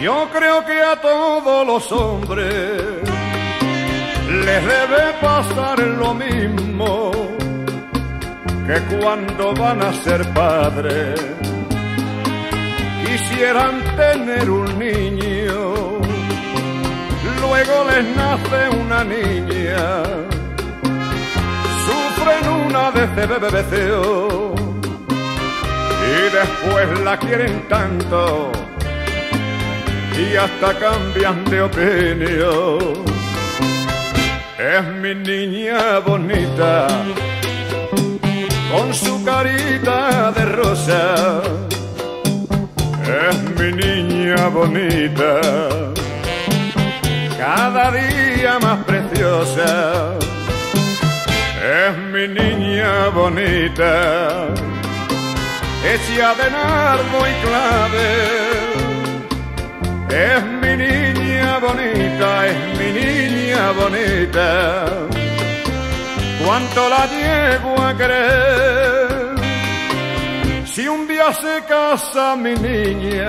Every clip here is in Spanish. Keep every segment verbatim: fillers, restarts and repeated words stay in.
Yo creo que a todos los hombres les debe pasar lo mismo, que cuando van a ser padres quisieran tener un niño, luego les nace una niña, sufren una deseo y después la quieren tanto y hasta cambian de opinión. Es mi niña bonita, con su carita de rosa. Es mi niña bonita, cada día más preciosa. Es mi niña bonita, hecha de nardo y clavel. Es mi niña bonita, es mi niña bonita, cuánto la llego a querer. Si un día se casa mi niña,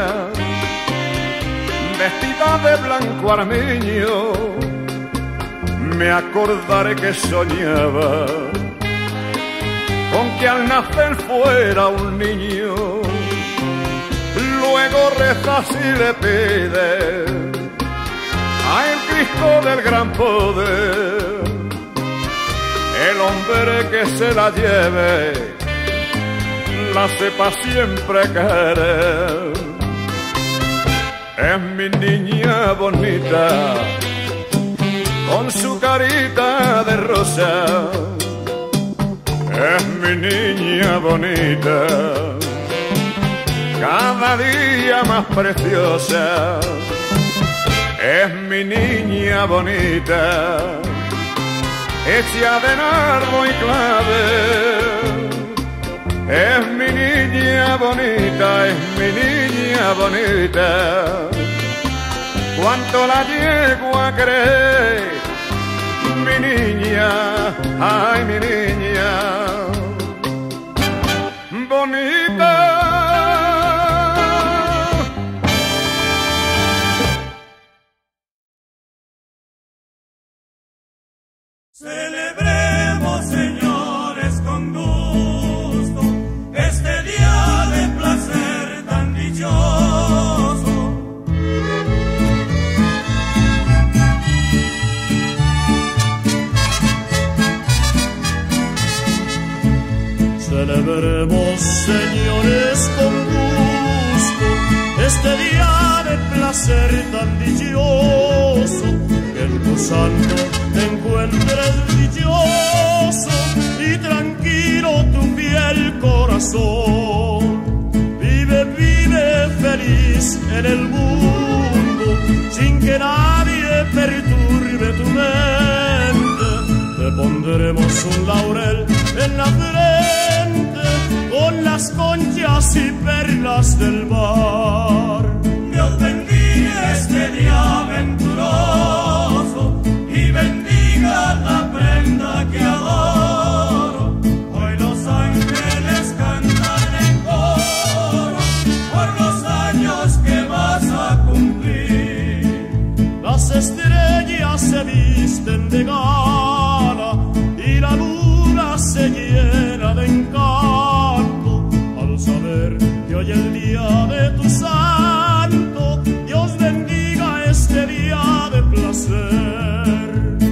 vestida de blanco armiño, me acordaré que soñaba con que al nacer fuera un niño. Luego reza y le pide al Cristo del gran poder, el hombre que se la lleve la sepa siempre querer. Es mi niña bonita, con su carita de rosa. Es mi niña bonita, cada día más preciosa. Es mi niña bonita, hecha de nardo y clavel. Es mi niña bonita, es mi niña bonita, cuánto la llego a querer. Mi niña, ay mi niña bonita. Celebremos, señores, con gusto este día de placer tan dichoso. Celebremos, señores, con gusto este día de placer tan dichoso. Que en tu santo te encuentres dichoso y tranquilo tu fiel corazón. Vive, vive feliz en el mundo sin que nadie perturbe tu mente. Te pondremos un laurel en la frente con las conchas y perlas del mar. Dios bendiga este día aventuroso y bendiga la prenda que adoro. Hoy los ángeles cantan en coro por los años que vas a cumplir. Las estrellas se visten de gala y la luna se llena de encanto al saber que hoy el día de tu santo. Dios bendiga este día de placer.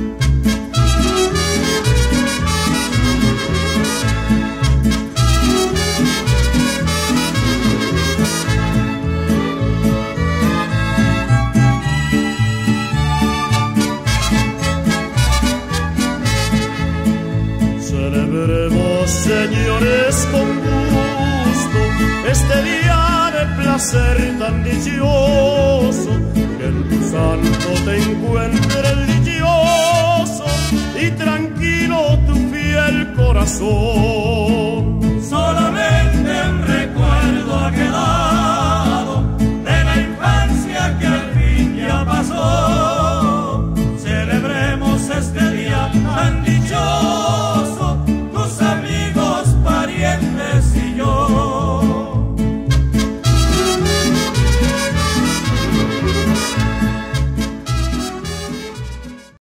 Celebremos, señores, con gusto este día de placer tan dichoso. Que en tu santo te encuentres dichoso y tranquilo tu fiel corazón. Solamente un recuerdo ha quedado